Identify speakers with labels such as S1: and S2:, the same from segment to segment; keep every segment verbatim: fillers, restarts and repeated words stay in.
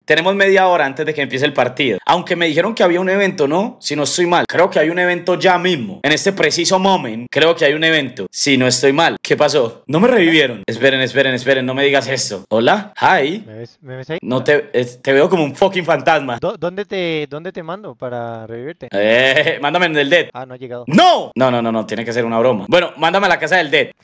S1: Tenemos media hora antes de que empiece el partido. Aunque me dijeron que había un evento, ¿no? Si no estoy mal. Creo que hay un evento ya mismo. En este preciso momento, creo que hay un evento. Si no estoy mal. ¿Qué pasó? No me revivieron. Esperen, esperen, esperen. No me digas esto. Hola. Hi.
S2: ¿Me ves, me ves ahí?
S1: No te, es- te veo como un fucking fantasma.
S2: ¿Dó- ¿Dónde te, dónde te mando para revivirte?
S1: Eh, mándame en el dead.
S2: Ah, no ha llegado.
S1: ¡No! No, no, no, no. Tiene que ser una broma. Bueno, mándame a la casa del dead.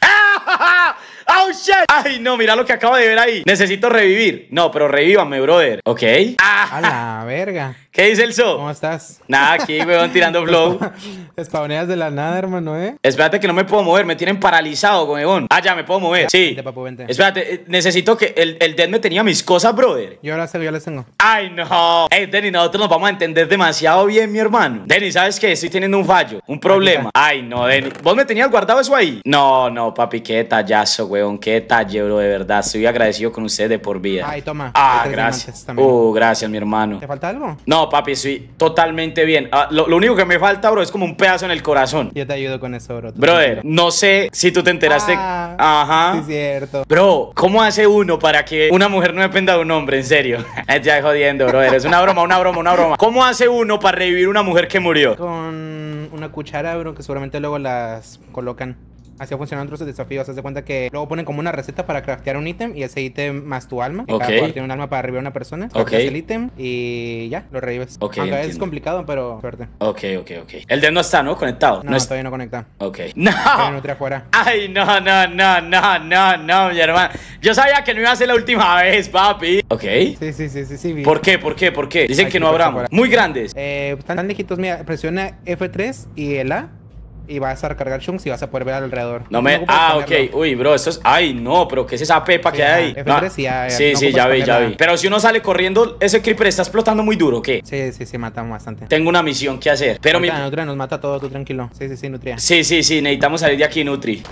S1: ¡Ah! ¡Oh, shit! Ay, no, mira lo que acabo de ver ahí. Necesito revivir. No, pero revívame, brother. ¿Ok? ¡Ah!
S3: A la verga.
S1: ¿Qué dice el So?
S3: ¿Cómo estás?
S1: Nada, aquí, weón, tirando flow.
S3: Spawneas de la nada, hermano, ¿eh?
S1: Espérate que no me puedo mover. Me tienen paralizado, weón. Ah, ya, me puedo mover. Sí.
S3: Vente, papu, vente.
S1: Espérate, eh, necesito que... El, el dead me tenía mis cosas, brother.
S3: Yo las tengo, yo las tengo.
S1: Ay, no. Ey, Denny, nosotros nos vamos a entender demasiado bien, mi hermano. Denny, ¿sabes qué? Estoy teniendo un fallo, un problema. Ay, no, Denny. ¿Vos me tenías guardado eso ahí? No, no, papi, qué detallazo, weón. Qué detalle, bro, de verdad. Estoy agradecido con usted de por vida.
S3: Ay, toma.
S1: Ah,
S3: Hay tres
S1: gracias.
S3: diamantes también.
S1: Uh, gracias, mi hermano.
S3: ¿Te falta algo?
S1: No, papi, estoy totalmente bien. Ah, lo, lo único que me falta, bro, es como un pedazo en el corazón.
S3: Yo te ayudo con eso, bro. Tú
S1: Brother,
S3: tranquilo.
S1: no sé si tú te enteraste.
S3: Ah,
S1: Ajá.
S3: Sí, cierto.
S1: Bro, ¿cómo hace uno para que una mujer no dependa de un hombre? En serio. Ya jodiendo, brother. Es una broma, una broma, una broma. ¿Cómo hace uno para revivir una mujer que murió?
S3: Con una cuchara, bro, que seguramente luego las colocan. Así funcionan otros desafíos. Haz de cuenta que luego ponen como una receta para craftear un ítem y ese ítem más tu alma. Y
S1: Ok.
S3: cada poder tiene un alma para revivir a una persona.
S1: Ok.
S3: Crafteas el ítem y ya, lo revives.
S1: Ok,
S3: Aunque a veces es
S1: entiendo.
S3: complicado, pero suerte.
S1: Ok, ok, ok. El dead no está, ¿no? Conectado.
S3: No,
S1: es-
S3: todavía no conecta.
S1: Ok.
S3: Hay
S1: ¡No!
S3: nutria afuera.
S1: Ay, no, no, no, no, no, no, mi hermano. Yo sabía que no iba a ser la última vez, papi. Ok.
S3: Sí, sí, sí, sí, sí. vi.
S1: ¿Por qué? ¿Por qué? ¿Por qué? Dicen
S3: Ay,
S1: que
S3: sí,
S1: no
S3: por
S1: abramos.
S3: afuera.
S1: Muy grandes.
S3: Eh, están tan lejitos, mira, presiona F tres y el A y vas a recargar chunks y vas a poder ver alrededor.
S1: No me...
S3: ocupas
S1: Ah, ok.
S3: ponerlo.
S1: Uy, bro, esto es... Ay, no, pero ¿qué es esa pepa
S3: Sí,
S1: que hay
S3: ajá,
S1: ahí?
S3: F
S1: No.
S3: tres y A,
S1: Sí,
S3: no
S1: sí,
S3: ocupas
S1: ya vi, ya
S3: ponerla.
S1: vi. Pero si uno sale corriendo, ese creeper está explotando muy duro, ¿qué?
S3: Sí, sí, sí, matan bastante.
S1: Tengo una misión que hacer. Pero mi...
S3: Nutria, Nutria nos mata todo, tú tranquilo. Sí, sí, sí, Nutria.
S1: Sí, sí, sí, necesitamos salir de aquí, Nutri.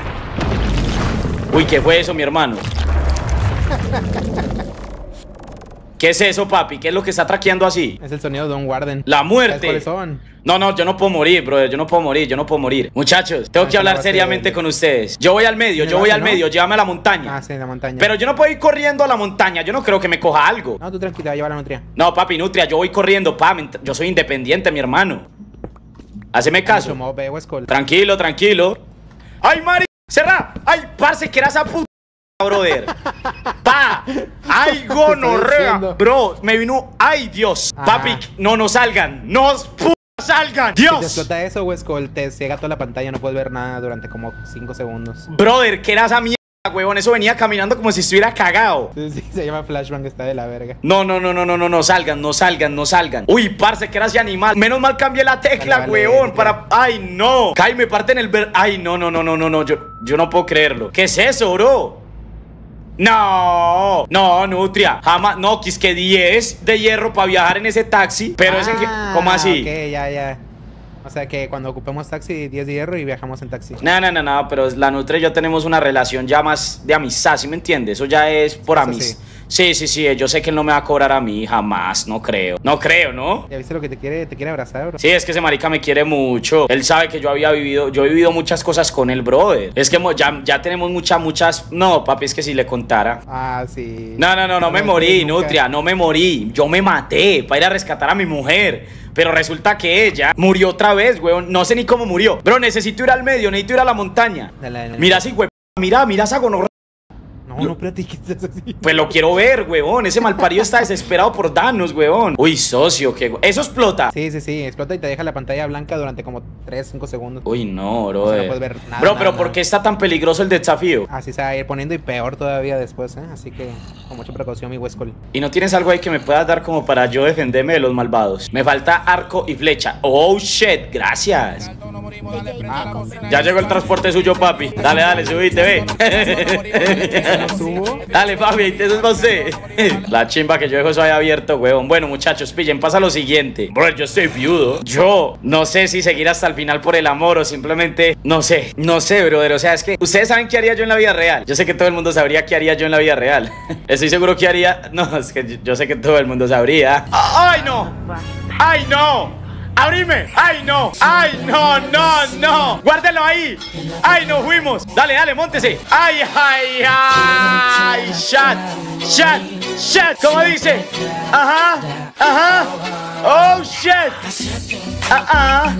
S1: Uy, ¿qué fue eso, mi hermano? ¿Qué es eso, papi? ¿Qué es lo que está traqueando así?
S3: Es el sonido de un Warden.
S1: La
S3: ¿Sabes
S1: muerte.
S3: cuáles son?
S1: No, no, yo no puedo morir, brother. Yo no puedo morir, yo no puedo morir. Muchachos, tengo
S3: Ah,
S1: que
S3: esa
S1: hablar
S3: la base
S1: seriamente
S3: de-
S1: con ustedes. Yo voy al medio,
S3: ¿En
S1: yo
S3: el
S1: voy
S3: base,
S1: al
S3: no?
S1: medio, llévame a la montaña.
S3: Ah, sí, en la montaña.
S1: Pero yo no puedo ir corriendo a la montaña. Yo no creo que me coja algo.
S3: No, tú tranquila, lleva la Nutria.
S1: No, papi, Nutria, yo voy corriendo, pa. ment- Yo soy independiente, mi hermano. Haceme caso.
S3: Mucho mob, eh, Westcol.
S1: Tranquilo, tranquilo. ¡Ay, Mari! ¡Cerra! ¡Ay, parce, que era esa puta, brother! ¡Pa! ¡Ay, gonorrea!
S3: diciendo.
S1: Bro, me vino... ¡Ay, Dios!
S3: Ajá.
S1: Papi, no, no salgan. ¡No puta salgan!
S3: Si te
S1: ¡Dios!
S3: explota eso, Westcol, te ciega toda la pantalla, no puedes ver nada durante como cinco segundos.
S1: Brother, ¿qué era esa mierda, huevón? Eso venía caminando como si estuviera cagado.
S3: Sí, sí, se llama Flashbang, está de la verga.
S1: No, no, no, no, no, no, no salgan, no salgan, no salgan. Uy, parce, que era ese animal. Menos mal cambié la tecla,
S3: Vale, vale,
S1: huevón,
S3: ya.
S1: para... Ay, no. Kai, me parte en el ver... Ay, no, no, no, no, no, no. Yo, yo no puedo creerlo. ¿Qué es eso, bro? No, no, Nutria, jamás, no, que es que diez de hierro para viajar en ese taxi, pero ese,
S3: Ah,
S1: ¿cómo así?
S3: Ok, ya, ya. O sea que cuando ocupemos taxi, diez de hierro y viajamos en taxi.
S1: No, no, no, no, pero la Nutria y yo tenemos una relación ya más de amistad, ¿sí me entiendes? Eso ya es por
S3: Eso
S1: amistad.
S3: sí.
S1: Sí, sí, sí, yo sé que él no me va a cobrar a mí, jamás, no creo. No creo, ¿no?
S3: ¿Ya viste lo que te quiere? Te quiere abrazar, bro.
S1: Sí, es que ese marica me quiere mucho. Él sabe que yo había vivido, yo he vivido muchas cosas con el brother. Es que mo- ya, ya tenemos muchas, muchas... No, papi, es que si le contara...
S3: Ah, sí.
S1: No, no, no, no me
S3: No,
S1: morí,
S3: nunca.
S1: Nutria, no me morí. Yo me maté para ir a rescatar a mi mujer. Pero resulta que ella murió otra vez, weón. No sé ni cómo murió. Bro, necesito ir al medio, necesito ir a la montaña.
S3: Dale, dale.
S1: Mira así, weón. Mira, mira esa gonorrea.
S3: No, no platiques así.
S1: Pues lo quiero ver, weón. Ese malparido está desesperado por darnos, weón. Uy, socio, que... Eso explota.
S3: Sí, sí, sí. Explota y te deja la pantalla blanca durante como tres, cinco segundos.
S1: Uy, no, bro.
S3: O sea, no puedes ver nada,
S1: Bro,
S3: nada,
S1: pero
S3: nada.
S1: ¿por qué está tan peligroso el desafío?
S3: Así se va a ir poniendo y peor todavía después, ¿eh? Así que con mucha precaución, mi Westcol.
S1: ¿Y no tienes algo ahí que me puedas dar como para yo defenderme de los malvados? Me falta arco y flecha. Oh, shit, gracias. Ya llegó el transporte suyo, papi. Dale, dale, subite, ve.
S3: ¿Subo?
S1: Dale, papi, eso es para usted. La chimba que yo dejo eso ahí abierto, huevón. Bueno, muchachos, pillen, pasa lo siguiente. Bro, yo estoy viudo. Yo no sé si seguir hasta el final por el amor o simplemente... No sé, no sé, brother. O sea, es que ustedes saben qué haría yo en la vida real. Yo sé que todo el mundo sabría qué haría yo en la vida real. Estoy seguro que haría... No, es que yo, yo sé que todo el mundo sabría. ¡Ay, no! ¡Ay, no! ¡Abrime! ¡Ay, no! ¡Ay, no, no, no! ¡Guárdelo ahí! ¡Ay, no fuimos! Dale, dale, móntese. ¡Ay, ay, ay! ¡Shot! ¡Shot! ¡Shot! ¿Cómo dice? Ajá, ajá. ¡Oh, shit! Ah, ah.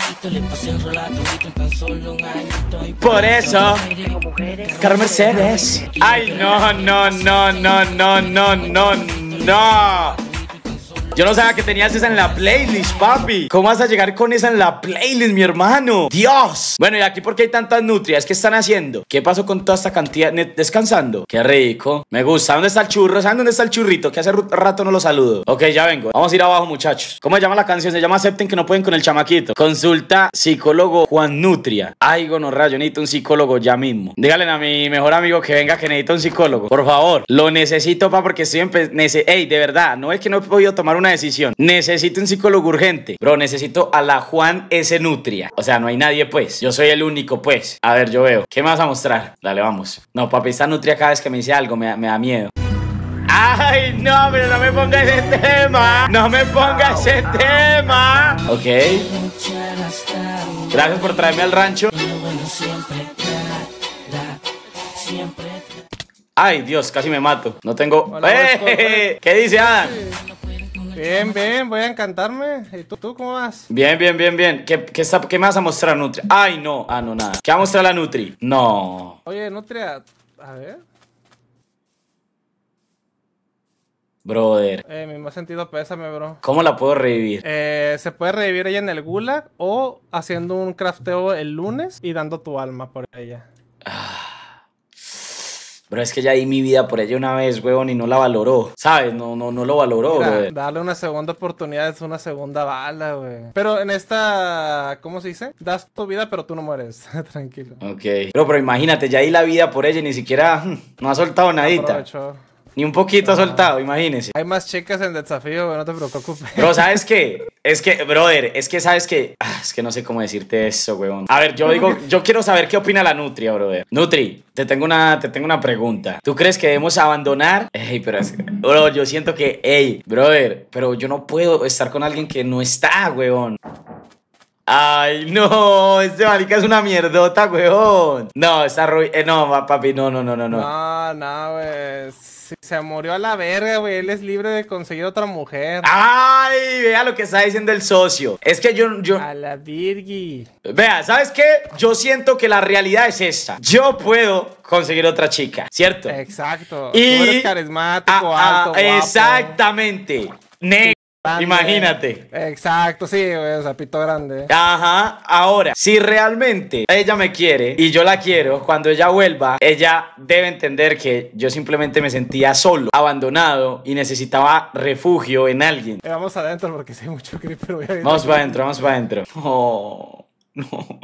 S1: Por eso, Carro Mercedes. ¡Ay, no, no, no, no, no, no, no, no! Yo no sabía que tenías esa en la playlist, papi. ¿Cómo vas a llegar con esa en la playlist, mi hermano? ¡Dios! Bueno, ¿y aquí por qué hay tantas nutrias? ¿Qué están haciendo? ¿Qué pasó con toda esta cantidad? ¿Descansando? ¡Qué rico! Me gusta. ¿Dónde está el churro? ¿Saben dónde está el churrito? Que hace rato no lo saludo. Ok, ya vengo. Vamos a ir abajo, muchachos. ¿Cómo se llama la canción? Se llama Acepten que no pueden con el chamaquito. Consulta psicólogo Juan Nutria. Ay, gonorra, yo necesito un psicólogo ya mismo. Díganle a mi mejor amigo que venga, que necesito un psicólogo. Por favor. Lo necesito, pa, porque estoy en... Ey, de verdad, no es que no he podido tomar una decisión. Necesito un psicólogo urgente. Bro, necesito a la Juan S. Nutria. O sea, no hay nadie, pues. Yo soy el único, pues. A ver, yo veo. ¿Qué me vas a mostrar? Dale, vamos. No, papi, esta Nutria cada vez que me dice algo me, me da miedo. Ay, no, pero no me ponga ese tema. No me ponga ese tema. Ok. Gracias por traerme al rancho. Ay, Dios, casi me mato. No tengo...
S4: Hola,
S1: ¡Eh! ¿Qué dice Adam?
S4: Bien, bien, voy a encantarme. ¿Y tú, tú cómo vas?
S1: Bien, bien, bien, bien. ¿Qué, qué, está, ¿Qué me vas a mostrar, Nutri? Ay, no. Ah, no, nada. ¿Qué va a mostrar la Nutri? No.
S4: Oye, Nutria, a ver.
S1: Brother.
S4: Eh, mi más sentido pésame, bro.
S1: ¿Cómo la puedo revivir?
S4: Eh, se puede revivir ella en el Gulag o haciendo un crafteo el lunes y dando tu alma por ella.
S1: Ah. Bro, es que ya di mi vida por ella una vez, weón, y no la valoró. ¿Sabes? No, no, no lo valoró,
S4: Mira,
S1: brother.
S4: darle una segunda oportunidad es una segunda bala, güey. Pero en esta, ¿cómo se dice? Das tu vida, pero tú no mueres. Tranquilo.
S1: Ok. Bro, pero imagínate, ya di la vida por ella y ni siquiera no ha soltado nadita.
S4: Aprovecho.
S1: Ni un poquito ha soltado, imagínese.
S4: Hay más chicas en desafío, güey, no te preocupes.
S1: Bro, ¿sabes qué? Es que, brother, es que, ¿sabes qué? Ah, es que no sé cómo decirte eso, weón. A ver, yo digo, yo quiero saber qué opina la Nutria, brother. Nutri, te tengo una, te tengo una pregunta. ¿Tú crees que debemos abandonar? Ey, pero es que, bro, yo siento que, ey, brother, pero yo no puedo estar con alguien que no está, weón. Ay, no, este marica es una mierdota, weón. No, está Roy, eh, no, papi, no, no, no, no, no.
S4: No, no, güey. Si se murió a la verga, güey. Él es libre de conseguir otra mujer.
S1: Ay, vea lo que está diciendo el socio. Es que yo, yo...
S4: A la virgi.
S1: Vea, ¿sabes qué? Yo siento que la realidad es esta. Yo puedo conseguir otra chica, ¿cierto?
S4: Exacto.
S1: Y...
S4: Tú eres carismático,
S1: Ah,
S4: alto,
S1: ah,
S4: guapo.
S1: exactamente. Negro.
S4: Grande.
S1: Imagínate.
S4: Exacto, sí, güey. O sea, pito grande.
S1: Ajá, ahora, si realmente ella me quiere y yo la quiero, cuando ella vuelva, ella debe entender que yo simplemente me sentía solo, abandonado y necesitaba refugio en alguien.
S4: Eh, vamos adentro porque sí hay mucho creeper, güey.
S1: Vamos para adentro, vamos para adentro. No, no.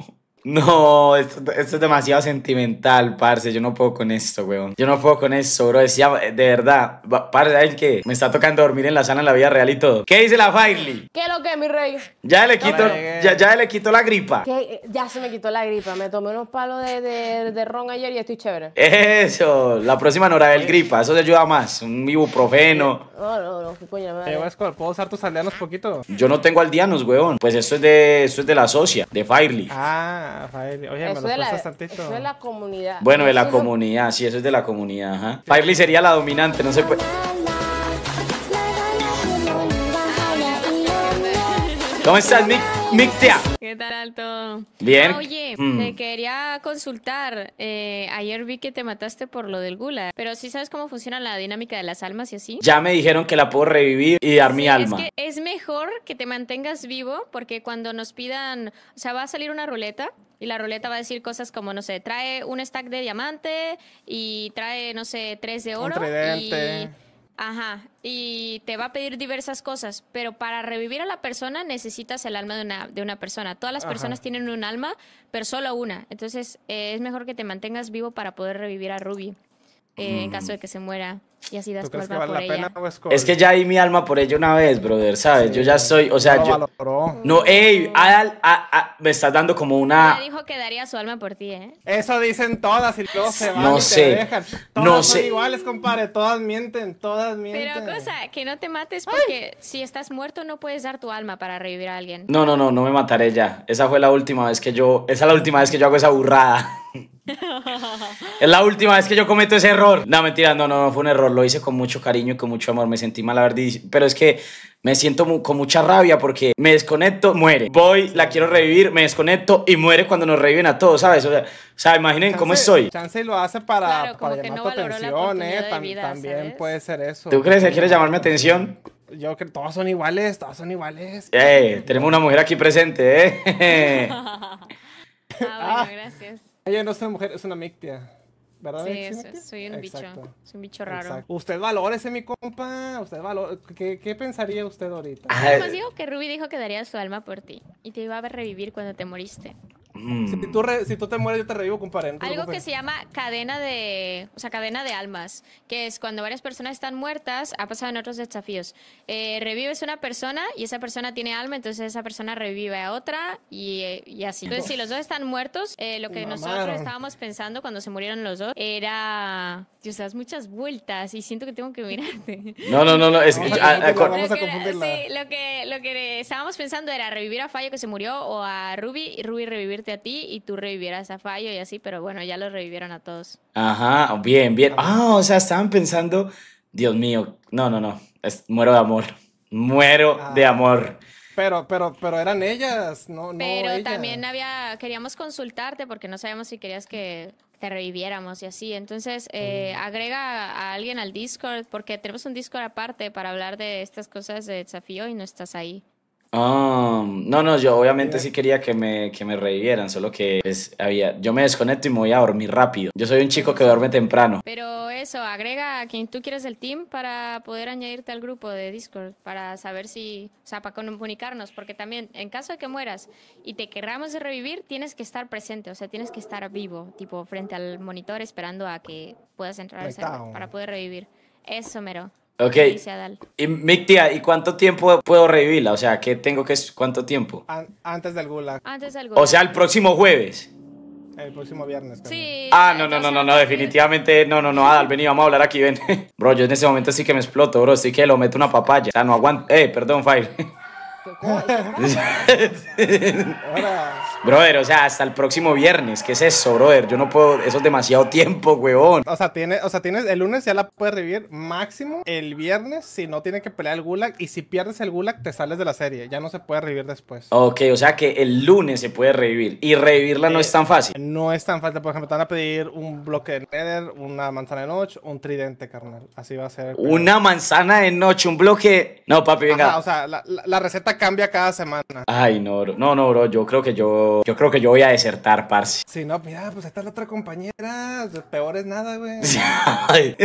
S1: No, esto, esto es demasiado sentimental, parce. Yo no puedo con esto, weón. Yo no puedo con esto, bro. Decía, de verdad, parce, ¿saben qué? Me está tocando dormir en la sala en la vida real y todo. ¿Qué dice la Firely?
S5: ¿Qué es lo que, mi rey?
S1: Ya le quito,
S4: No me
S1: ya, ya le quito la gripa.
S5: Que ya se me quitó la gripa. Me tomé unos palos de, de, de ron ayer y estoy chévere.
S1: Eso, la próxima no era el gripa. Eso te ayuda más. Un ibuprofeno.
S5: No, no, no, qué coña
S4: Eh,
S5: madre.
S4: Vasco, ¿puedo usar tus aldeanos poquito?
S1: Yo no tengo aldeanos, weón. Pues esto es de, esto es de la socia, de Firely.
S4: Ah, Faeli. Oye, me
S5: Eso
S4: los
S5: de, la,
S4: prestas tantito.
S5: eso de la comunidad.
S1: Bueno, de la
S5: Eso es lo-
S1: comunidad, sí, eso es de la comunidad, ajá. Firely sería la dominante, no se puede. ¿Cómo estás, Mic Mictia?
S6: ¿Qué tal todo?
S1: Bien.
S6: Ah, oye,
S1: Mm.
S6: te quería consultar. eh, ayer vi que te mataste por lo del Gulag, pero ¿sí sabes cómo funciona la dinámica de las almas y así?
S1: Ya me dijeron que la puedo revivir y dar mi
S6: Sí,
S1: alma.
S6: Es que es mejor que te mantengas vivo porque cuando nos pidan, o sea, va a salir una ruleta y la ruleta va a decir cosas como, no sé, trae un stack de diamante y trae, no sé, tres de
S4: Un
S6: oro.
S4: tridente.
S6: Y, ajá, y te va a pedir diversas cosas, pero para revivir a la persona necesitas el alma de una, de una persona. Todas las
S4: Ajá.
S6: personas tienen un alma, pero solo una. Entonces eh, es mejor que te mantengas vivo para poder revivir a Ruby eh, en caso de que se muera. y así das
S4: ¿Tú
S6: tu
S4: crees que
S6: alma
S4: vale
S6: por
S4: la
S6: ella.
S4: pena, o Skull?
S1: Es que ya di mi alma por ella una vez, brother, ¿sabes?
S4: Sí,
S1: Yo ya estoy, o sea,
S4: no lo
S1: yo...
S4: valoró.
S1: No, ey, Adal, a- a- me estás dando como una...
S6: Ya dijo que daría su alma por ti, ¿eh?
S4: Eso dicen todas y luego se van
S1: No
S4: y
S1: sé,
S4: te dejan. Todas
S1: no
S4: son
S1: sé.
S4: iguales, compadre. Todas mienten, todas mienten.
S6: Pero cosa, que no te mates porque si estás muerto no puedes dar tu alma para revivir a alguien.
S1: No, no, no, no me mataré ya. Esa fue la última vez que yo... Esa es la última vez que yo hago esa burrada. Es la última vez que yo cometo ese error. No, mentira, no, no, no fue un error. Lo hice con mucho cariño y con mucho amor. Me sentí mal, la verdad. Pero es que me siento mu- con mucha rabia porque me desconecto, muere. Voy, la quiero revivir, me desconecto y muere cuando nos reviven a todos, ¿sabes? O sea, o sea imaginen cómo
S4: Chance-
S1: estoy.
S4: Chance lo hace para,
S6: Claro, como
S4: para
S6: que
S4: llamar
S6: no
S4: tu
S6: valoró la
S4: atención,
S6: oportunidad
S4: eh.
S6: de
S4: Tam-
S6: vida,
S4: también
S6: ¿sabes?
S4: puede ser eso.
S1: ¿Tú crees que quieres llamar mi atención?
S4: Yo creo que todas son iguales, todas son iguales.
S1: Eh, tenemos una mujer aquí presente, ¿eh?
S6: Ah, bueno, gracias.
S4: Ella no es una mujer, es una mictia. ¿Verdad?
S6: Sí,
S4: Mictia?
S6: eso, soy un bicho.
S4: Exacto.
S6: Soy un bicho raro.
S4: Exacto. Usted valórese, mi compa. Usted valor... ¿Qué, ¿Qué pensaría usted ahorita?
S1: Ah,
S6: Además digo que Ruby dijo que daría su alma por ti y te iba a revivir cuando te moriste.
S1: Mm.
S4: Si tú, re- si tú te mueres, yo te revivo, compadre. no te
S6: Algo que
S4: preocupes.
S6: se llama cadena de, o sea, cadena de almas, que es cuando varias personas están muertas, ha pasado en otros desafíos. Eh, revives una persona y esa persona tiene alma, entonces esa persona revive a otra y, eh, y así. Entonces, si los dos están muertos, eh, lo que
S4: Y
S6: nosotros
S4: mamaron.
S6: estábamos pensando cuando se murieron los dos era, Dios, das muchas vueltas y siento que tengo que mirarte.
S1: No, no, no, no. Es,
S4: Vamos a
S1: ah, ah,
S4: confundirla,
S1: con-
S4: vamos a
S6: Lo que era-
S4: confundirla.
S6: sí, lo que, lo que estábamos pensando era revivir a Fallo que se murió o a Ruby y Ruby revivirte a ti y tú revivieras a Fallo y así, pero bueno, ya los revivieron a todos.
S1: Ajá, bien, bien. Ah, o sea, estaban pensando, Dios mío, no, no, no, es- muero de amor, muero
S4: Ah.
S1: de amor.
S4: Pero, pero, pero eran ellas, no, no
S6: Pero
S4: ella.
S6: también había, queríamos consultarte porque no sabíamos si querías que te reviviéramos y así. Entonces, eh, agrega a alguien al Discord porque tenemos un Discord aparte para hablar de estas cosas de desafío y no estás ahí.
S1: Ah, no, no, yo obviamente
S4: Mira.
S1: sí quería que me, que me revivieran, solo que pues, había, yo me desconecto y me voy a dormir rápido. Yo soy un chico que duerme temprano.
S6: Pero eso, agrega a quien tú quieres del team para poder añadirte al grupo de Discord, para saber si, o sea, para comunicarnos, porque también en caso de que mueras y te querramos de revivir, tienes que estar presente, o sea, tienes que estar vivo, tipo frente al monitor esperando a que puedas entrar al
S4: Conectado.
S6: server para poder revivir. Eso, mero.
S1: Ok,
S6: Dice Adal.
S1: y mi tía, ¿y cuánto tiempo puedo revivirla? O sea, ¿qué tengo que, cuánto tiempo?
S4: An- antes del gulag,
S6: Antes del
S1: O sea, el próximo jueves.
S4: el próximo viernes. creo.
S6: Sí.
S1: Ah, no, no,
S6: o
S1: no,
S6: sea,
S1: no, no, definitivamente, no, no, no, Adal, vení, vamos a hablar aquí, ven. Bro, yo en ese momento sí que me exploto, bro, sí que lo meto una papaya. O sea, no aguanto, eh, perdón, Fire.
S4: Ahora,
S1: Brother, o sea, hasta el próximo viernes, ¿qué es eso, brother? Yo no puedo, eso es demasiado tiempo, huevón.
S4: o sea, tiene, o sea, tienes el lunes ya la puedes revivir máximo el viernes si no tiene que pelear el gulag y si pierdes el gulag te sales de la serie, ya no se puede revivir después.
S1: Ok, o sea que el lunes se puede revivir y revivirla no
S4: Eh,
S1: es tan fácil.
S4: No es tan fácil, por ejemplo, te van a pedir un bloque de Nether, una manzana de noche, un tridente, carnal. Así va a ser. el pedo.
S1: Una manzana de noche, un bloque. No, papi, venga.
S4: Ajá, o sea, la, la- la receta cambia cada semana.
S1: Ay, no, bro. No, no, bro. Yo creo que yo. Yo creo que yo voy a desertar, parce.
S4: Si no, mira, pues esta es la otra compañera. Peor es nada, güey.
S1: Ay.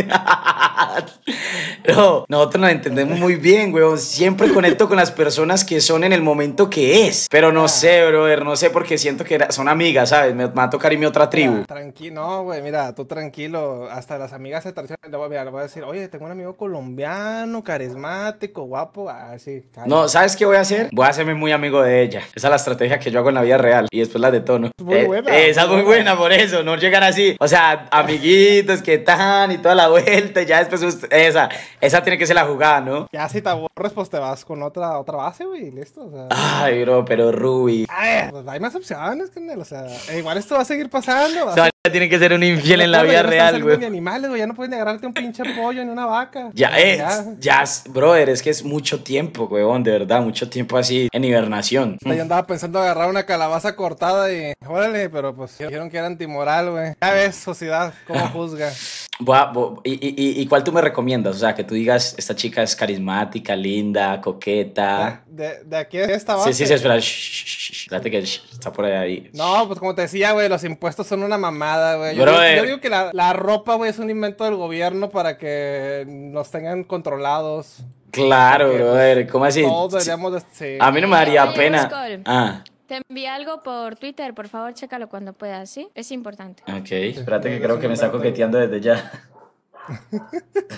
S1: No, nosotros nos entendemos muy bien, weón. Siempre conecto con las personas que son en el momento que es. Pero no sé, brother. No sé porque siento que era- son amigas, ¿sabes? Me, me va a tocar irme a otra tribu.
S4: Tranquilo, no, güey, mira, tú tranquilo. Hasta las amigas se traicionan. Le voy, mira, le voy a decir, oye, tengo un amigo colombiano, carismático, guapo. Ah, sí, cállate.
S1: No, ¿sabes qué voy a hacer? Voy a hacerme muy amigo de ella. Esa es la estrategia que yo hago en la vida real. Y después la detono.
S4: Muy
S1: Eh,
S4: buena,
S1: eh, esa es
S4: muy
S1: muy
S4: buena.
S1: buena por eso. No llegar así. O sea, amiguitos, ¿qué tal? Y toda la vuelta. Y ya después usted- esa. Esa tiene que ser la jugada, ¿no?
S4: Ya si te aburres, pues te vas con otra, otra base, güey, y listo. O sea.
S1: Ay, bro, pero Ruby.
S4: A ver, pues hay más opciones, carnal. O sea, e igual esto va a seguir pasando. va a
S1: O sea, tiene que ser un infiel en la vida
S4: Ya no están
S1: real,
S4: saliendo
S1: güey.
S4: Ni animales, güey. Ya no puedes ni agarrarte un pinche pollo ni una vaca.
S1: Ya es,
S4: Ya.
S1: ya, es- brother, es que es mucho tiempo, weón, de verdad, mucho tiempo así en hibernación.
S4: Yo andaba pensando agarrar una calabaza cortada y. Órale, pero pues dijeron que era antimoral, güey. Ya ves, sociedad, cómo juzga.
S1: Voy a- voy- y, y- y- ¿y cuál tú me recomiendas? O sea, que tú digas, esta chica es carismática, linda, coqueta.
S4: De, de aquí a esta base.
S1: Sí, sí, sí, espera. shh, shh, shh, espérate que shh, está por ahí.
S4: No, pues como te decía, güey, los impuestos son una mamada, güey. Yo,
S1: Brother.
S4: digo- yo digo que la, la ropa, güey, es un invento del gobierno para que nos tengan controlados.
S1: Claro,
S4: Porque,
S1: brother, ¿cómo así?
S4: Todos deberíamos de... Sí.
S1: A mí no me daría
S6: Oye,
S1: pena.
S6: Skull.
S1: Ah,
S6: Te envié algo por Twitter, por favor, chécalo cuando puedas, ¿sí? Es importante.
S1: ok, espérate que
S4: Sí,
S1: creo
S4: sí,
S1: que me
S4: me
S1: está
S4: parece.
S1: coqueteando desde ya.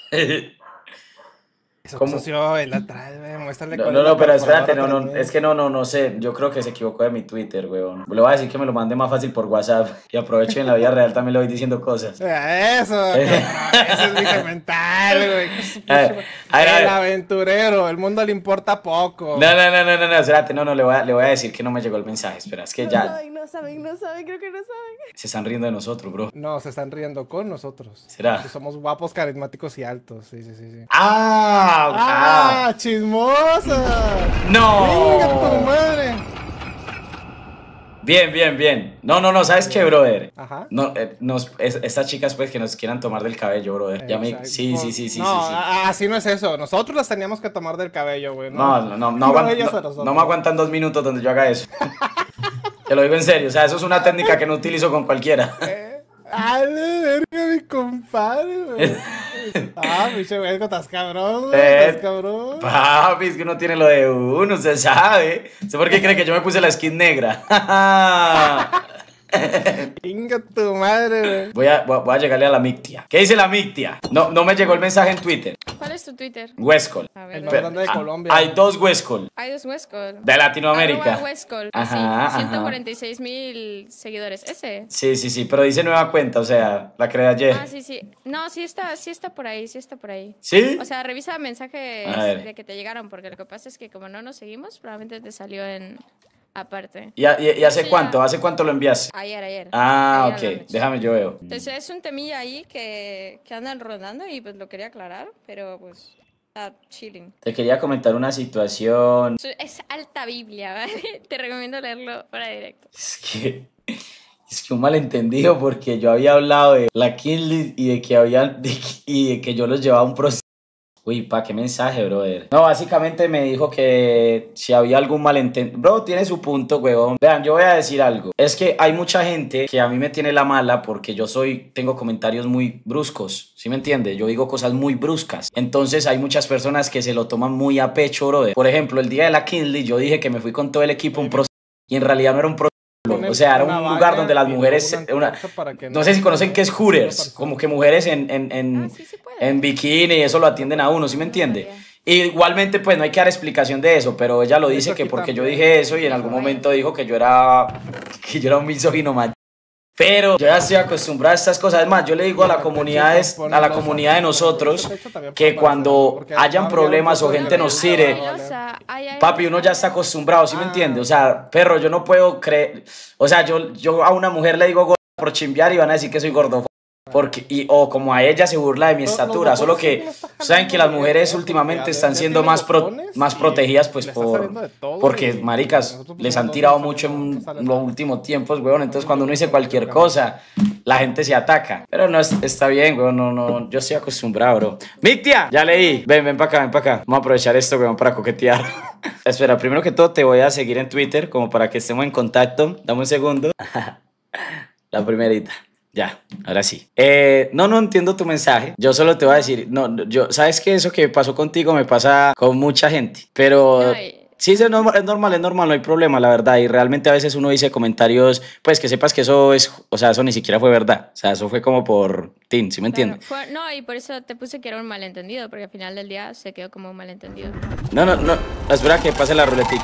S4: Eso,
S1: ¿Cómo?
S4: socio, él atrás, güey, muéstrale
S1: No,
S4: cuál
S1: no,
S4: es la
S1: no, pero espérate, no,
S4: perforadora
S1: no,
S4: también.
S1: es que no, no, no sé, yo creo que se equivocó de mi Twitter, weón. Le voy a decir que me lo mande más fácil por WhatsApp y aprovecho y en la vida real también le voy diciendo cosas.
S4: Eso, cabrón, ese es mi comentario, güey.
S1: A ver, a ver, a
S4: El
S1: ver.
S4: aventurero, el mundo le importa poco.
S1: No, no, no, no, no, no, espérate, no, no, le voy a, le voy a decir que no me llegó el mensaje, espera, es que
S5: No
S1: ya
S5: saben, no saben, no saben, creo que no saben.
S1: se están riendo de nosotros, bro.
S4: No, se están riendo con nosotros.
S1: ¿Será?
S4: Que somos guapos, carismáticos y altos. Sí, sí, sí, sí.
S1: ¡Ah!
S4: ¡Ah!
S1: ah.
S4: ¡Chismosa!
S1: ¡No!
S4: ¡Venga tu madre!
S1: Bien, bien, bien. No, no, no, ¿sabes qué, brother?
S4: Ajá.
S1: No, eh, nos, es- estas chicas, pues, que nos quieran tomar del cabello, brother. Ya me...
S4: Exacto.
S1: Sí, sí, sí, sí,
S4: No,
S1: sí, sí.
S4: a- así no es eso. Nosotros las teníamos que tomar del cabello, güey.
S1: No, no, no, no, aguant-
S4: ellas a
S1: no,
S4: nosotros.
S1: no me aguantan dos minutos donde yo haga eso. Te lo digo en serio, o sea, eso es una técnica que no utilizo con cualquiera.
S4: Eh, ¡Ale, verga, mi compadre, güey! Ah, pinche güey, estás cabrón, güey.
S1: Eh,
S4: Estás cabrón.
S1: Papi, es que uno tiene lo de uno, se sabe. ¿Sé por qué cree que yo me puse la skin negra?
S4: Venga tu madre, güey.
S1: Voy a, voy a- voy a llegarle a la Mictia. ¿Qué dice la Mictia? No, no me llegó el mensaje en Twitter.
S6: ¿Cuál es tu Twitter?
S1: Westcol.
S6: A
S4: El
S6: ver.
S4: más
S1: Pero,
S4: grande de
S1: ah,
S4: Colombia.
S1: hay dos Westcol
S6: Hay dos Westcol.
S1: de Latinoamérica.
S6: Arroba Westcol.
S1: Ajá,
S6: Sí,
S1: ajá.
S6: ciento cuarenta y seis mil seguidores. Ese.
S1: Sí, sí, sí, pero dice nueva cuenta, o sea, la creé ayer.
S6: Ah, sí, sí. No, sí está, sí está por ahí, sí está por ahí.
S1: ¿Sí?
S6: O sea, revisa mensajes
S1: A ver.
S6: de que te llegaron, porque lo que pasa es que como no nos seguimos, probablemente te salió en aparte.
S1: ¿Y, a- y- y hace
S6: Sí,
S1: cuánto?
S6: ya.
S1: ¿Hace cuánto lo enviaste?
S6: Ayer, ayer.
S1: Ah,
S6: Ayer a la
S1: ok,
S6: noche.
S1: déjame, yo veo.
S6: Entonces es un temilla ahí que, que andan rodando y pues lo quería aclarar, pero pues está chilling.
S1: Te quería comentar una situación.
S6: Es- Es alta Biblia, ¿vale? Te recomiendo leerlo para directo.
S1: Es que, es que un malentendido porque yo había hablado de la Kinley y de que había, de- y de que yo los llevaba a un proceso. Uy, pa, qué mensaje, brother. No, básicamente me dijo que si había algún malentendido. Bro, tiene su punto, huevón. Vean, yo voy a decir algo. Es que hay mucha gente que a mí me tiene la mala porque yo soy, tengo comentarios muy bruscos. ¿Sí me entiende? Yo digo cosas muy bruscas. Entonces hay muchas personas que se lo toman muy a pecho, brother. Por ejemplo, el día de la Kinley yo dije que me fui con todo el equipo a un proceso y en realidad no era un proceso. O sea, era un lugar donde las mujeres, una, no sé si conocen qué es Hooters, como que mujeres en, en, en,
S6: Ah, sí se puede.
S1: en bikini y eso lo atienden a uno, ¿sí me entiende? Y igualmente, pues no hay que dar explicación de eso, pero ella lo dice
S4: Eso
S1: que
S4: aquí
S1: porque yo
S4: también.
S1: dije eso y en algún momento dijo que yo era, que yo era un misógino macho. Pero yo ya estoy acostumbrado a estas cosas. Es más, yo le digo a la comunidad, es- a la comunidad de nosotros que cuando hayan problemas o gente nos tire,
S6: Filosa, ay, ay,
S1: papi, uno ya está acostumbrado, ¿sí me
S4: Ah.
S1: entiende? O sea, perro, yo no puedo creer. O sea, yo, yo a una mujer le digo gordo por chimbear y van a decir que soy gordo. Porque, y, o como a ella se burla de mi
S4: Los- los
S1: estatura,
S4: botones
S1: solo
S4: sí
S1: que
S4: no está jalando
S1: saben que las
S4: bien,
S1: mujeres
S4: ¿eh?
S1: últimamente
S4: Porque ya-
S1: están
S4: ya
S1: siendo
S4: tiene
S1: más, pro-
S4: botones
S1: más
S4: y
S1: protegidas pues
S4: le está
S1: por
S4: saliendo de todo,
S1: porque
S4: y
S1: maricas
S4: nosotros
S1: les
S4: pusimos
S1: han
S4: dos
S1: tirado
S4: meses,
S1: mucho
S4: no
S1: en
S4: te sale
S1: los
S4: nada.
S1: últimos tiempos, weón, entonces cuando uno dice cualquier cosa, la gente se ataca, pero no, es- está bien, weón, no, no, yo estoy acostumbrado, bro. Mictia, ya leí, ven, ven para acá, ven para acá, vamos a aprovechar esto, weón, para coquetear. Espera, primero que todo te voy a seguir en Twitter, como para que estemos en contacto, dame un segundo. La primerita. Ya, ahora sí. Eh, no, no entiendo tu mensaje. Yo solo te voy a decir, no, yo, sabes que eso que pasó contigo me pasa con mucha gente, pero
S6: Ay.
S1: sí, es normal, es normal, es normal, no hay problema, la verdad. Y realmente a veces uno dice comentarios, pues que sepas que eso es, o sea, eso ni siquiera fue verdad. O sea, eso fue como por tin, ¿sí me
S6: Claro,
S1: entiendes?
S6: fue- no, y por eso te puse que era un malentendido, porque al final del día se quedó como un malentendido.
S1: No, no, no. Espera que pase la ruletica.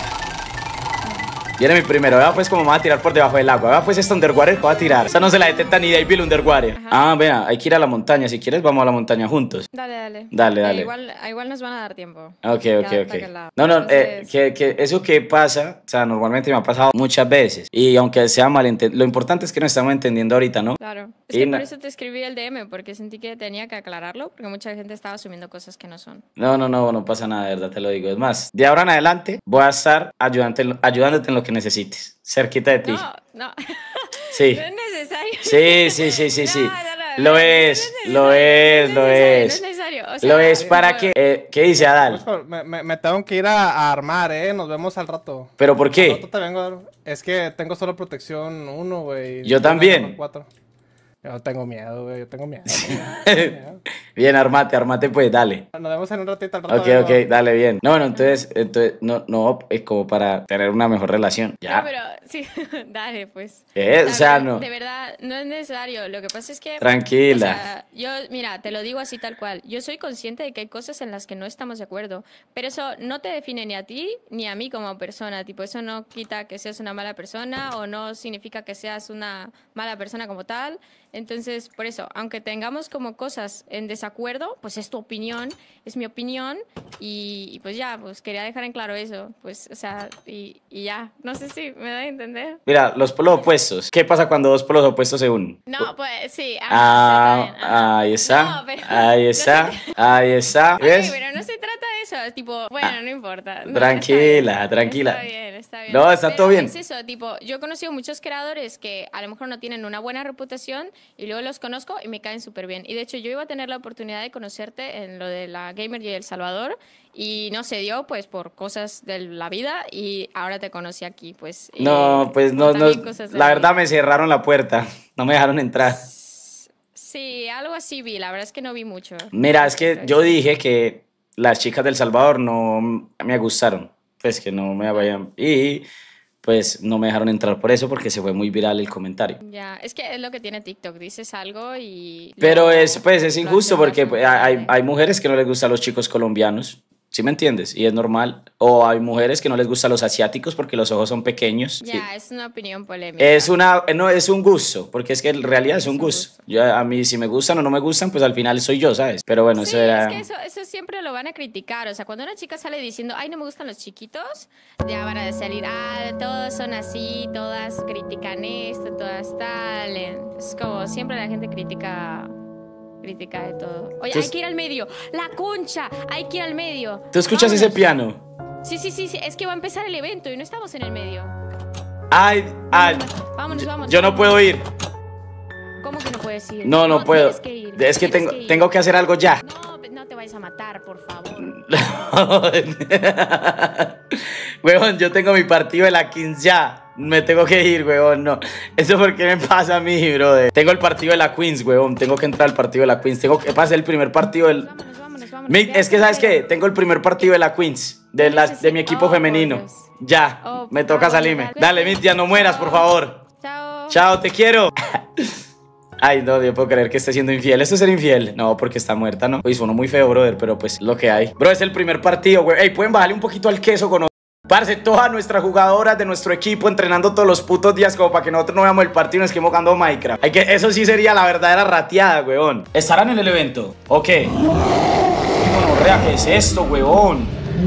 S1: Viene mi primero, vea pues como me va a tirar por debajo del agua. Vea pues esta Underwater que va a tirar. Esta no se la detecta ni David Underwater.
S6: Ajá.
S1: Ah, vea, hay que ir a la montaña. Si quieres, vamos a la montaña juntos.
S6: Dale, dale.
S1: Dale,
S6: Eh,
S1: dale.
S6: igual, igual nos van a dar tiempo.
S1: Ok,
S6: Cada
S1: ok,
S6: uno para
S1: ok.
S6: aquel lado.
S1: No, no, eh,
S6: Entonces-
S1: que, que eso que pasa, o sea, normalmente me ha pasado muchas veces. Y aunque sea malentendido, lo importante es que nos estamos entendiendo ahorita, ¿no?
S6: Claro. Es
S1: Y
S6: que
S1: na-
S6: por eso te escribí el D M, porque sentí que tenía que aclararlo, porque mucha gente estaba asumiendo cosas que no son.
S1: No, no, no, no pasa nada, de verdad te lo digo. Es más, de ahora en adelante voy a estar ayudante, ayudándote en lo que necesites, cerquita de ti.
S6: No, no.
S1: Sí.
S6: No es necesario.
S1: Sí, sí, sí, sí, sí.
S6: No, no, no,
S1: Lo
S6: no,
S1: es,
S6: no
S1: lo
S6: necesario,
S1: es,
S6: no
S1: lo
S6: necesario,
S1: es.
S6: No es necesario. O sea,
S1: Lo es para
S6: bueno,
S1: que... eh, ¿qué dice Adal?
S4: Me, me- me tengo que ir a, a armar, eh. Nos vemos al rato.
S1: ¿Pero por
S4: Al
S1: qué?
S4: rato te vengo a dar- Es que tengo solo protección uno, güey.
S1: Yo también.
S4: Cuatro. Yo tengo miedo, güey. Yo tengo miedo.
S1: Bien, armate, armate pues, dale.
S4: Nos vemos en un ratito al rato.
S1: Ok,
S4: vengo.
S1: ok, dale, bien. No, bueno, entonces, entonces no, no, es como para tener una mejor relación. Ya.
S6: No, pero sí, dale, pues.
S1: ¿Qué? O
S6: Está
S1: sea,
S6: bien,
S1: no.
S6: De verdad, no es necesario. Lo que pasa es que.
S1: Tranquila.
S6: o sea, yo, mira, te lo digo así tal cual. Yo soy consciente de que hay cosas en las que no estamos de acuerdo, pero eso no te define ni a ti ni a mí como persona. Tipo, eso no quita que seas una mala persona o no significa que seas una mala persona como tal. Entonces, por eso, aunque tengamos como cosas en desacuerdo, pues es tu opinión, es mi opinión y, y pues ya, pues quería dejar en claro eso. Pues, o sea, y, y ya. No sé si me da a entender.
S1: Mira, los polos opuestos. ¿Qué pasa cuando dos polos opuestos se unen?
S6: No, pues sí. Ajá,
S1: Ah,
S6: sí, está bien, ajá.
S1: ahí está.
S6: No, pero-
S1: Ahí está. Ahí está.
S6: Ok,
S1: ¿Ves?
S6: pero no se trata de eso, tipo, bueno, no importa. No,
S1: tranquila,
S6: está bien,
S1: tranquila.
S6: Está bien, está bien.
S1: No, está
S6: Pero
S1: todo bien.
S6: Es eso, tipo, yo he conocido muchos creadores que a lo mejor no tienen una buena reputación y luego los conozco y me caen súper bien. Y de hecho, yo iba a tener la oportunidad de conocerte en lo de la Gamer y El Salvador y no se dio, pues, por cosas de la vida y ahora te conocí aquí, pues. y
S1: No, pues no, no.
S6: también cosas de
S1: La
S6: la
S1: verdad
S6: vida.
S1: me cerraron la puerta. No me dejaron entrar.
S6: Sí, algo así vi, la verdad es que no vi mucho.
S1: Mira, es que yo dije que las chicas del Salvador no me gustaron. Pues que no me vayan. Y pues no me dejaron entrar por eso porque se fue muy viral el comentario.
S6: Ya, es que es lo que tiene TikTok, dices algo y...
S1: Pero
S6: luego
S1: es, pues, es
S6: lo
S1: injusto
S6: hacen
S1: porque
S6: más
S1: pues, hay,
S6: grande.
S1: hay mujeres que no les gustan los chicos colombianos. ¿Sí me entiendes? Y es normal. O hay mujeres que no les gustan los asiáticos porque los ojos son pequeños.
S6: Ya,
S1: Sí.
S6: es una opinión polémica.
S1: Es una, no, es un gusto, porque es que en realidad es un
S6: un
S1: gusto.
S6: gusto.
S1: Yo, a mí si me gustan o no me gustan, pues al final soy yo, ¿sabes? Pero bueno,
S6: Sí,
S1: eso era...
S6: es que eso, eso siempre lo van a criticar. O sea, cuando una chica sale diciendo, ay, no me gustan los chiquitos, ya van a salir, ah, todos son así, todas critican esto, todas tal. Es como siempre la gente critica... Critica de todo. Oye,
S1: Entonces-
S6: hay que ir al medio. La concha, hay que ir al medio.
S1: ¿Tú escuchas ese
S6: Vámonos.
S1: piano?
S6: Sí, sí, sí, sí, es que va a empezar el evento y no estamos en el medio.
S1: Ay, ay,
S6: Vámonos, vámonos.
S1: yo no puedo ir.
S6: ¿Cómo que no puedes ir?
S1: No, no puedo.
S6: Tienes que ir.
S1: Es que
S6: tienes
S1: tengo,
S6: ir.
S1: tengo que hacer algo ya.
S6: No, no te vayas a matar, por favor.
S1: Huevón, yo tengo mi partido de la Queens ya. Me tengo que ir, huevón, no. Eso porque me pasa a mí, brother. Tengo el partido de la Queens, huevón. Tengo que entrar al partido de la Queens. Tengo que pasar el primer partido del...
S6: Vámonos, vámonos, vámonos.
S1: Mi-
S6: Ya
S1: es que, ¿sabes
S6: espera.
S1: qué? Tengo el primer partido de la Queens. De, la, de mi equipo
S6: Oh, por
S1: femenino.
S6: Dios.
S1: Ya,
S6: Oh,
S1: me toca
S6: ah, bueno,
S1: salirme.
S6: dale.
S1: Dale, Mitya, no mueras, por favor.
S6: Chao.
S1: Chao, te quiero. Ay, no, yo puedo creer que esté siendo infiel. ¿Esto es ser infiel? No, porque está muerta, ¿no? Uy, sonó muy feo, brother, pero pues lo que hay. Bro, es el primer partido, güey. Ey, ¿pueden bajarle un poquito al queso con... Parce, todas nuestras jugadoras de nuestro equipo entrenando todos los putos días como para que nosotros no veamos el partido y nos quedemos jugando Minecraft. Hay que, eso sí sería la verdadera rateada, weón. ¿Estarán en el evento? Ok. No, rea, ¿qué es esto, weón?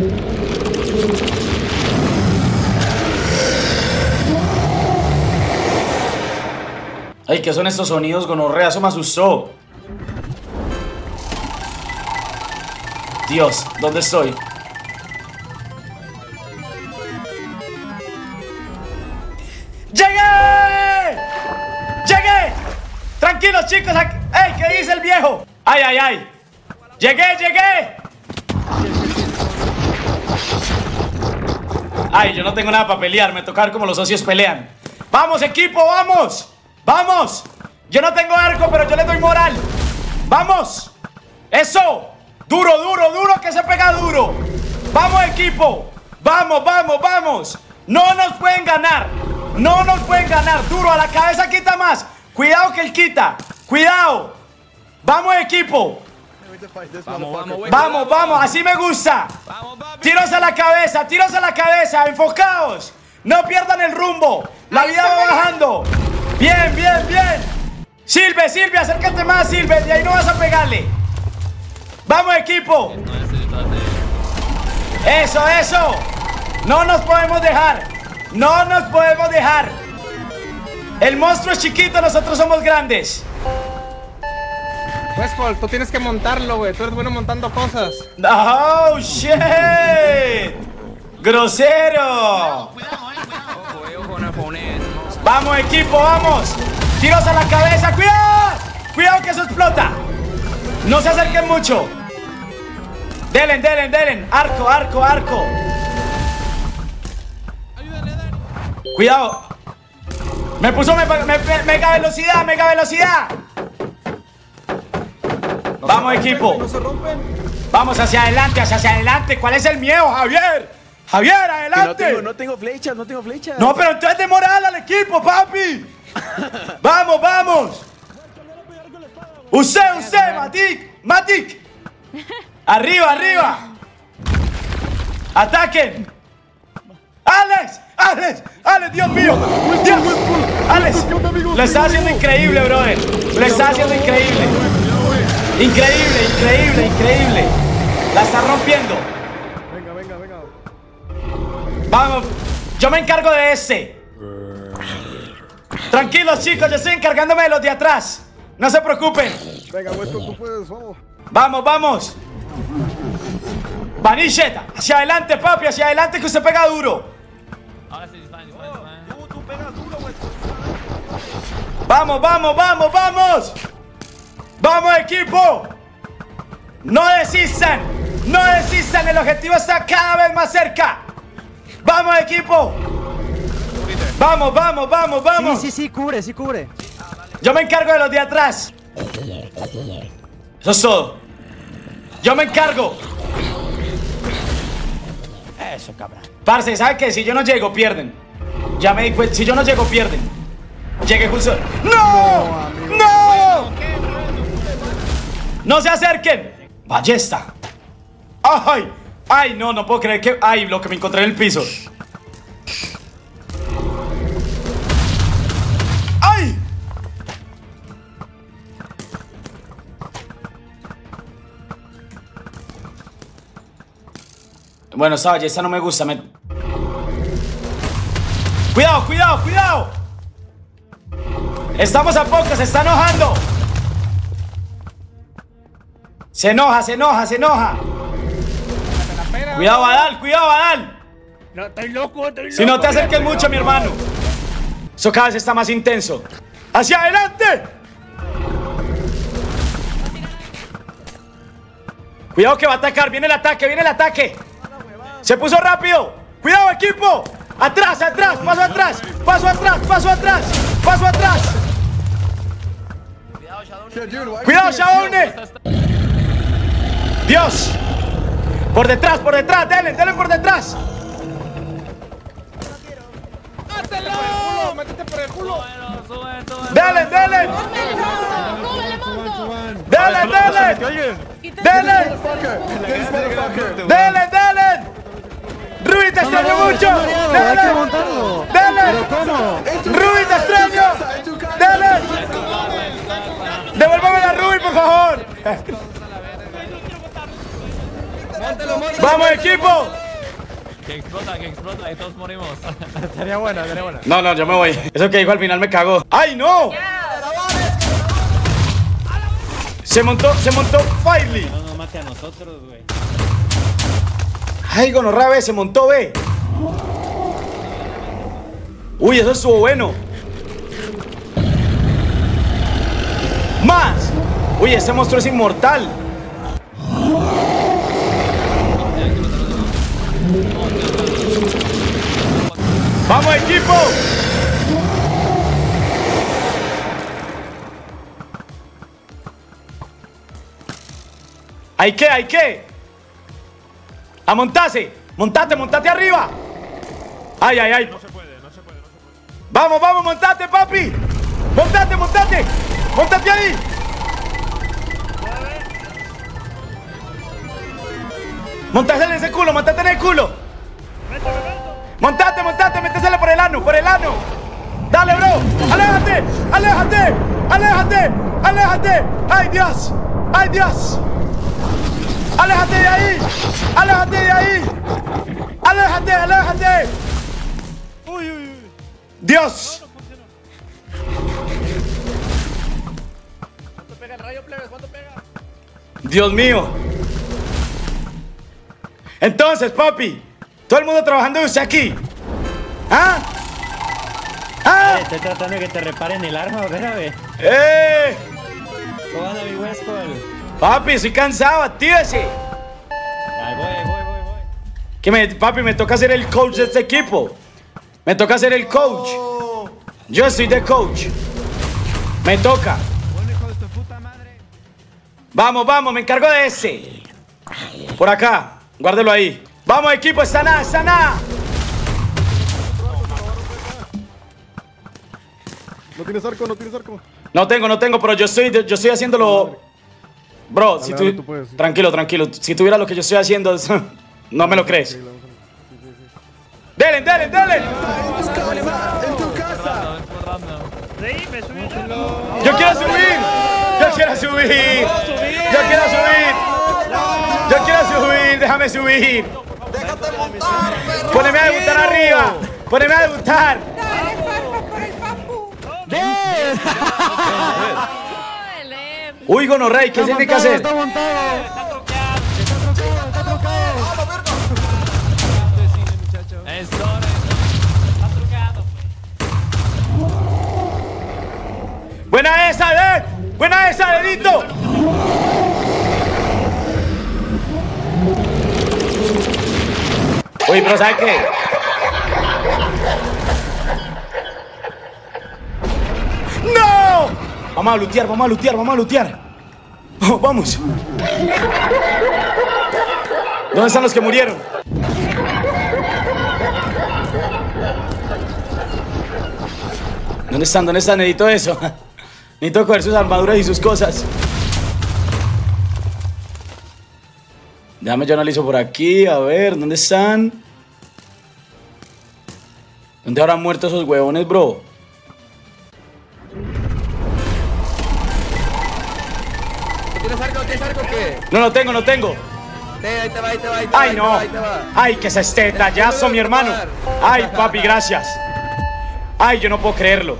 S1: Ay, ¿qué son estos sonidos, gonorrea? Eso me asustó. Dios, ¿dónde estoy? ¡Llegué! ¡Llegué! Tranquilos, chicos. aquí- ¡Ey! ¿Qué dice el viejo? ¡Ay, ay, ay! ¡Llegué, llegué! Ay, yo no tengo nada para pelear. Me toca ver cómo los socios pelean. ¡Vamos, equipo! ¡Vamos! ¡Vamos! Yo no tengo arco, pero yo le doy moral. ¡Vamos! ¡Eso! ¡Duro, duro, duro! ¡Que se pega duro! ¡Vamos, equipo! ¡Vamos, vamos, vamos! ¡No nos pueden ganar! ¡No nos pueden ganar! ¡Duro! ¡A la cabeza quita más! ¡Cuidado que él quita! ¡Cuidado! ¡Vamos, equipo!
S7: Vamos, vamos, güey.
S1: ¡Vamos, vamos! ¡Así me gusta!
S7: Vamos, papi.
S1: ¡Tiros a la cabeza! ¡Tiros a la cabeza! ¡Enfocaos! ¡No pierdan el rumbo! ¡La vida va bajando! ¡Bien, bien, bien! ¡Silve, Silve! ¡Acércate más, Silve! De ahí no vas a pegarle. ¡Vamos, equipo! ¡Eso, eso! ¡No nos podemos dejar! ¡No nos podemos dejar! El monstruo es chiquito, nosotros somos grandes.
S4: Westfall, tú tienes que montarlo, güey. Tú eres bueno montando cosas.
S1: ¡Oh, shit! ¡Grosero!
S7: Ojo, eh, ojo con el opponent.
S1: ¡Vamos, equipo, vamos! ¡Tiros a la cabeza! ¡Cuidado! ¡Cuidado que eso explota! No se acerquen mucho. Delen, delen, delen. Arco, arco, arco. Cuidado. Me puso me- me- me- mega velocidad, mega velocidad. Vamos, equipo. Vamos hacia adelante, hacia, hacia adelante. ¿Cuál es el miedo, Javier? Javier,
S8: Que
S1: adelante.
S8: no tengo, no tengo flechas, no tengo flechas.
S1: No, pero entonces de moral al equipo, papi. Vamos, vamos. Usted, usted, Matic! ¡Matic! ¡Arriba, arriba! ¡Ataquen! ¡Alex! ¡Alex! ¡Alex, Dios mío! ¡Dios! ¡Alex! Lo está haciendo increíble, brother. Lo está haciendo increíble. Increíble, increíble, increíble. La está rompiendo.
S9: Venga, venga, venga.
S1: Vamos. Yo me encargo de este. Tranquilos, chicos. Yo estoy encargándome de los de atrás. No se preocupen.
S9: Venga, Huesco, tú puedes, vamos.
S1: Vamos, vamos. Vanishet, hacia adelante, papi, hacia adelante que usted pega duro.
S7: Ahora sí, dispara, dispara, dispara.
S9: Tú, tú pegas duro, Huesco.
S1: Vamos, vamos, vamos, vamos. Vamos, equipo. No desistan. No desistan. El objetivo está cada vez más cerca. Vamos, equipo. Vamos, vamos, vamos, vamos.
S8: Sí, sí, sí, cubre, sí, cubre.
S1: Yo me encargo de los de atrás. Eso es todo. Yo me encargo.
S8: Eso, cabrón.
S1: Parce, ¿sabe qué? Si yo no llego, pierden. Ya me di cuenta. Si yo no llego, pierden. Llegué justo. ¡No! ¡No! ¡No se acerquen! ¡Ballesta! ¡Ay! ¡Ay, no! No puedo creer que... ¡Ay, lo que me encontré en el piso! ¡Ay! Bueno, esta ballesta no me gusta. Me... ¡Cuidado, cuidado, cuidado! Estamos a poco, se está enojando. Se enoja, se enoja, se enoja. Cuidado, Badal, cuidado, Badal.
S4: No, estoy loco, estoy loco.
S1: Si no te acerques mucho, mi hermano. Eso cada vez está más intenso. ¡Hacia adelante! Cuidado que va a atacar, viene el ataque, viene el ataque. Se puso rápido. Cuidado, equipo. Atrás, atrás, paso atrás, paso atrás, paso atrás, paso atrás. Cuidado, Shaone. Dios. Por detrás, por detrás, denle, denle por detrás.
S4: ¡Hátelo! ¡Métete por el culo!
S1: Dele, dele. Dele, dele. Dele. Dele, dele. Rubí, te extraño mucho.
S2: Hay que
S1: Dele.
S2: montarlo.
S1: Dele.
S2: ¿Cómo?
S1: Rubí, te extraño. Dele. Devuélvame la Rubí, por favor. Vamos, equipo.
S7: Que explota, que explota y todos morimos.
S2: Estaría buena, estaría buena.
S1: No, no, yo me voy. Eso que dijo al final me cagó. ¡Ay, no! Se montó, se montó Filey.
S8: No nos mate a nosotros, güey.
S1: Ay, gonorrea, ve, se montó, ve. Uy, eso estuvo bueno. Más. Uy, este monstruo es inmortal. ¡Vamos, equipo! ¿Hay qué? ¿Hay qué? ¡A montarse! ¡Montate, montate arriba! ¡Ay, ay, ay!
S9: No se puede, no se puede, no se puede.
S1: ¡Vamos, vamos, montate, papi! ¡Montate, montate! ¡Montate ahí! ¡Montate en ese culo, montate en el culo! ¡Montate, montate! ¡Métesele por el ano, por el ano! ¡Dale, bro! ¡Aléjate! ¡Aléjate! ¡Aléjate! ¡Aléjate! ¡Ay, Dios! ¡Ay, Dios! ¡Aléjate de ahí! ¡Aléjate de ahí! ¡Aléjate, aléjate!
S9: Uy, uy, uy.
S1: ¡Dios!
S4: ¿Cuánto pega el rayo, plebes? ¿Cuánto pega?
S1: ¡Dios mío! Entonces, papi, todo el mundo trabajando de usted aquí. ¿Ah? ¿Ah?
S8: Estoy tratando de que te reparen el arma, espérame.
S1: ¡Eh!
S8: ¿Cómo anda mi Huesco?
S1: Papi, estoy cansado, actívese.
S8: Ahí voy, ahí voy, voy, voy.
S1: Que me, papi, me toca ser el coach de este equipo. Me toca ser el coach. Yo soy de coach. Me toca. Vamos, vamos, me encargo de ese. Por acá, guárdelo ahí. Vamos, equipo, está nada, está nada.
S9: No tienes arco, no tienes arco.
S1: No tengo, no tengo, pero yo estoy, yo estoy haciéndolo. Bro,
S9: Dale,
S1: si
S9: dale,
S1: tú...
S9: tú puedes, sí.
S1: Tranquilo, tranquilo. Si tuviera lo que yo estoy haciendo, no me lo crees.
S9: Sí, vamos a- sí, sí, sí.
S1: ¡Delen, delen, delen!
S9: ¡En tu casa!
S7: Es por random.
S9: Sí, me subí yo.
S1: ¡Yo quiero subir! ¡Yo quiero subir! ¡Yo quiero subir! ¡Yo quiero subir! ¡Déjame subir!
S10: ¡Déjate montar, perro!
S1: ¡Poneme a debutar arriba! ¡Poneme a debutar! Uy, gonorrey, ¿qué tiene que hacer?
S9: Está montado.
S7: Está truqueado.
S10: ¡A la verga!
S7: Es Dora. Está truqueado.
S1: ¡Buena esa, Ded! ¡Buena esa, Dedito! Uy, pero ¿sabes qué? ¡No! Vamos a lootear, vamos a lootear, vamos a lootear. Oh, vamos. ¿Dónde están los que murieron? ¿Dónde están? ¿Dónde están? Necesito eso. Necesito coger sus armaduras y sus cosas. Déjame, yo analizo por aquí. A ver, ¿dónde están? ¿Dónde habrán muerto esos huevones, bro?
S11: ¿Tienes algo? ¿Tienes algo qué?
S1: No lo tengo, no tengo.
S11: Te, ahí te va, ahí te va, ahí te va.
S1: Ay,
S11: ahí te
S1: no.
S11: va, ahí te va.
S1: Ay, que es este detallazo, mi hermano. Ay, papi, gracias. Ay, yo no puedo creerlo.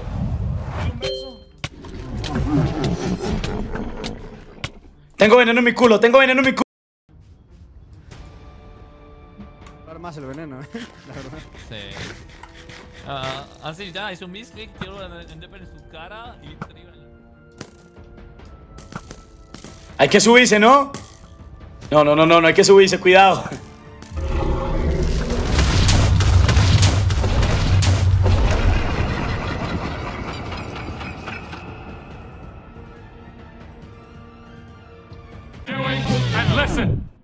S1: Tengo veneno en mi culo, tengo veneno en mi culo.
S9: Ahora más el veneno, eh. La verdad.
S7: Sí. Ah, así ya, hizo un misclick, tiró el Endeavor en su cara y triba.
S1: Hay que subirse, ¿no? No, no, no, no, no hay que subirse, cuidado.
S7: And listen.